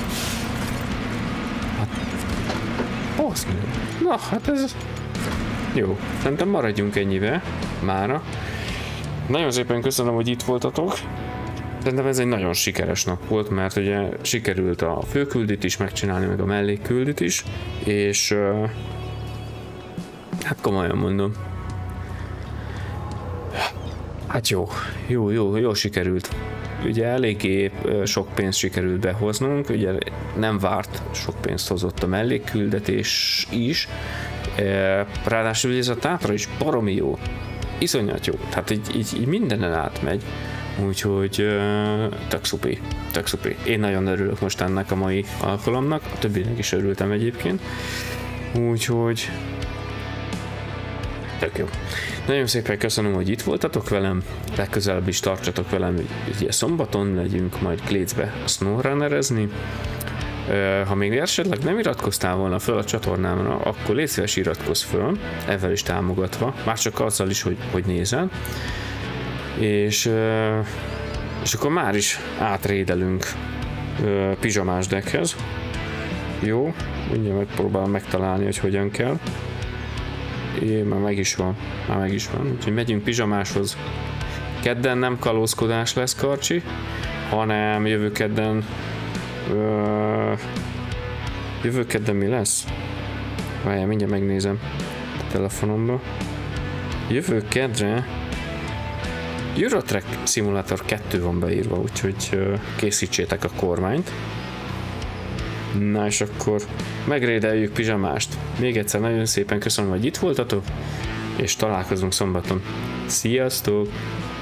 S1: Na, hát ez... Jó, szerintem maradjunk ennyivel mára. Nagyon szépen köszönöm, hogy itt voltatok. Szerintem ez egy nagyon sikeres nap volt, mert ugye sikerült a főküldit is megcsinálni, meg a mellékküldit is, és hát komolyan mondom. Hát jó sikerült. Ugye eléggé sok pénzt sikerült behoznunk, ugye nem várt sok pénzt hozott a mellékküldetés is, ráadásul ez a tátra is baromi jó, iszonyat jó, tehát így mindenen átmegy, úgyhogy tök szupi. Én nagyon örülök most ennek a mai alkalomnak, a többinek is örültem egyébként, úgyhogy tök jó. Nagyon szépen köszönöm, hogy itt voltatok velem, legközelebb is tartsatok velem, ugye szombaton megyünk majd Glécbe snowrunnerezni. Ha még esetleg nem iratkoztál volna föl a csatornámra, akkor légy szíves, iratkozz föl, ezzel is támogatva, már csak azzal is, hogy nézel. És akkor már is átrédelünk pizsamás deckhez. Jó, mindjárt megpróbálom megtalálni, hogy hogyan kell. Már meg is van. Úgyhogy megyünk pizsamáshoz. Kedden nem kalózkodás lesz, Karcsi, hanem jövő kedden... Jövő kedden mi lesz? Várjál, mindjárt megnézem a telefonomba. Jövő kedre Eurotrack Simulator 2 van beírva, úgyhogy készítsétek a kormányt. Na és akkor megrédeljük pizsamást. Még egyszer nagyon szépen köszönöm, hogy itt voltatok, és találkozunk szombaton. Sziasztok!